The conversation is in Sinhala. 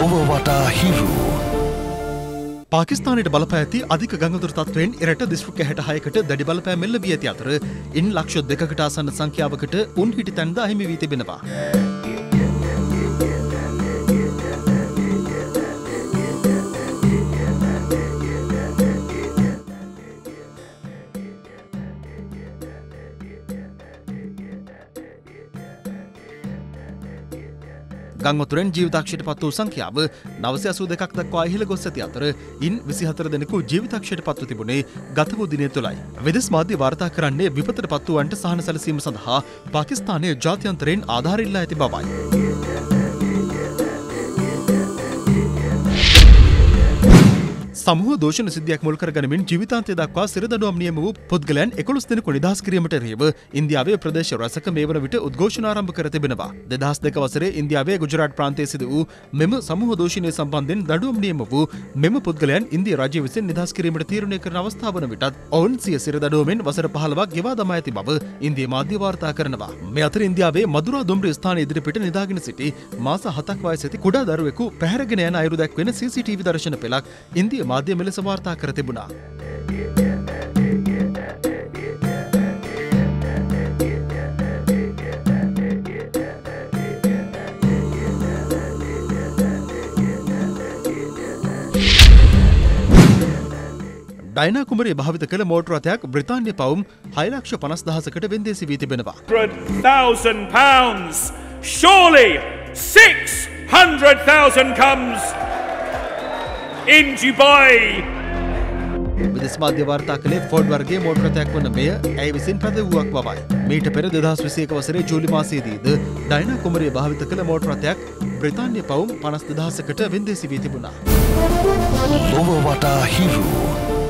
ලොව වටා හිරු. පාකිස්තානයට බලපෑ ඇති අධික ගංගාදුර තත්වයෙන් එරට දිස්ත්‍රික්ක 66කට දැඩි බලපෑම් එල්ල වී ඇති අතර ඉන් ලක්ෂ 2කට ආසන්න සංඛ්‍යාවකට උන් හිටි තැන්ද අහිමි වී තිබෙනවා. ගංගොතුරෙන් ජීවිතක්ෂයට පත් වූ සංඛ්‍යාව 982ක් දක්වා ඉහළ ගොස් ඇති අතර ඉන් 24 දෙනෙකු ජීවිතක්ෂයට පත්ව තිබුණේ ගත වූ දිනය තුළයි. විදෙස් මාධ්‍ය වාර්තා කරන්නේ විපතට පත් වූවන්ට සහන සැලසීම සඳහා පාකිස්තානයේ ජාත්‍යන්තරයෙන් ආධාර ඉල්ලා ඇති බවයි. සමූහ දෝෂණ සිද්ධියක් මුල් කරගනිමින් ජීවිතාන්තය දක්වා සිරදඬුවම් නියම වූ පුද්ගලයන් 11 දෙනෙකු නිදහස් කිරීමට එරෙහිව ඉන්දියාවේ ප්‍රදේශ රැසක මේ වන විට උද්ඝෝෂණ ආරම්භ කර තිබෙනවා. 2002 වසරේ ඉන්දියාවේ ගුජරාට් ප්‍රාන්තයේ සිදු වූ මෙම සමූහ දෝෂණය සම්බන්ධයෙන් දඬුවම් නියම වූ මෙම පුද්ගලයන් ඉන්දියා රාජ්‍ය විසින් නිදහස් කිරීමට තීරණය කරන අවස්ථාව වන විටත් ඔවුන් සිය සිරදඬුවමෙන් වසර 15ක් ගෙවා දමා ඇති බව ඉන්දියා මාධ්‍ය වාර්තා කරනවා. මේ අතර ඉන්දියාවේ මදුරා දුම්රිය ස්ථානයේ ඉදිරිපිට නිදාගෙන සිටි මාස 7ක් වයස ඇති කුඩා දරුවෙකු පැහැරගෙන යන අයුරු දැක්වෙන CCTV දර්ශන පෙළක් ඉන්දියා මාධ්‍ය මෙලෙස වාර්තා කර තිබුණා. ඩයිනා කුමරිය භාවිත කළ මෝටර රථයක් බ්‍රිතාන්‍ය පවුම් 6,50,000කට වෙන්දේසි වී තිබෙනවා. £100,000 surely 600,000 comes in Dubai. විදේශ මාධ්‍ය වාර්තා කළේ ෆෝඩ් වර්ගයේ මෝටර රථයක් වන මෙය ඇය විසින් පැදවුවක් බවයි. මීට පෙර 2021 වසරේ ජූලි මාසයේදීද ඩයිනා කුමරිය භාවිත කළ මෝටර රථයක් බ්‍රිතාන්‍ය පවුම් 52,000කට වෙන්දේසි වී තිබුණා. ලොව වටා හිරු.